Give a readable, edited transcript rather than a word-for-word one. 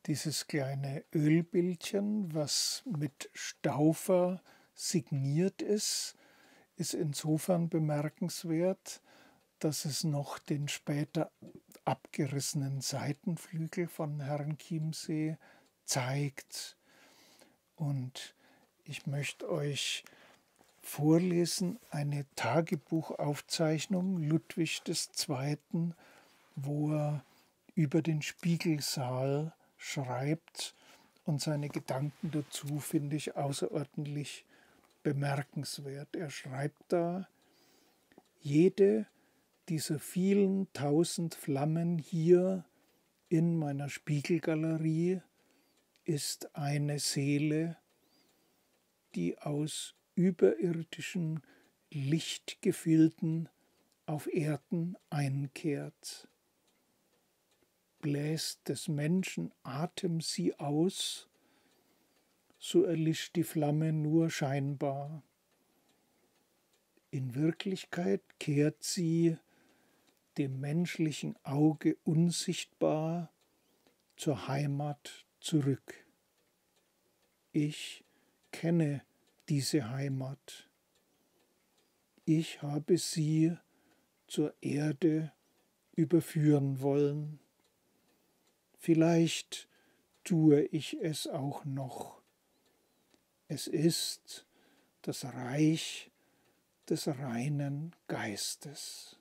Dieses kleine Ölbildchen, was mit Stauffer signiert ist, ist insofern bemerkenswert, dass es noch den später abgerissenen Seitenflügel von Herrn Chiemsee zeigt. Und ich möchte euch vorlesen eine Tagebuchaufzeichnung Ludwig II., wo er über den Spiegelsaal schreibt, und seine Gedanken dazu finde ich außerordentlich bemerkenswert. Er schreibt da: Jede dieser vielen tausend Flammen hier in meiner Spiegelgalerie ist eine Seele, die aus überirdischen Lichtgefilden auf Erden einkehrt. Bläst des Menschen Atem sie aus, so erlischt die Flamme nur scheinbar. In Wirklichkeit kehrt sie, dem menschlichen Auge unsichtbar, zur Heimat zurück. Ich kenne diese Heimat. Ich habe sie zur Erde überführen wollen. Vielleicht tue ich es auch noch. Es ist das Reich des reinen Geistes.